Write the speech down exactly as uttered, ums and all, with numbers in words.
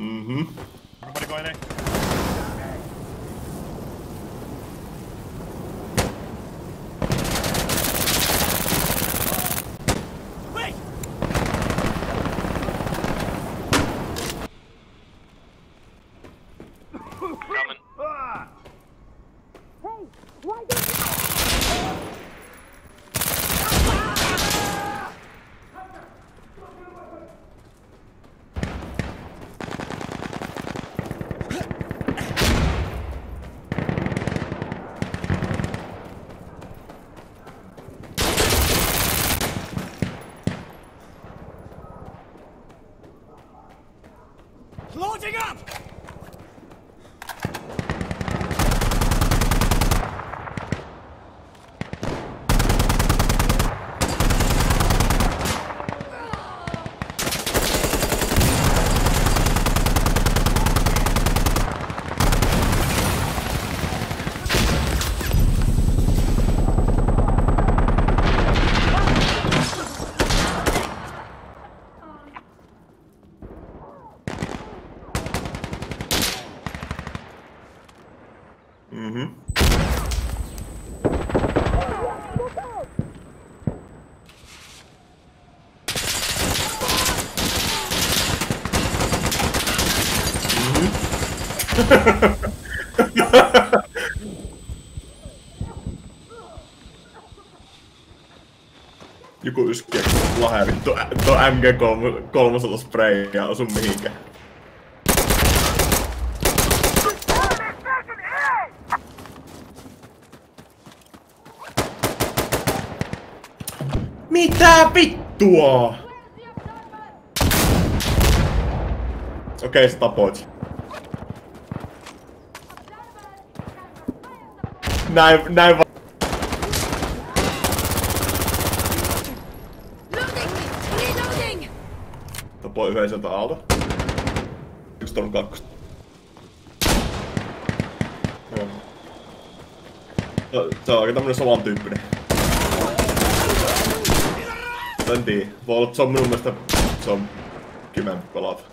Mhm. Everybody going in? Wait! Coming. Hey, why did you... Loading up! Mhm. Joku yskiä lahe vittu, tuo M G kolme spray ja osu mihinkään. Mitä vittua? Okei, sä tapoit. Näin, näin va- Tapoi yhden sieltä alta. Yksi ton kakkosta. Joo. Se on oikein tämmönen samantyyppinen. En tiedä. Voi olla, se on minun mielestä se on kymmen pelata.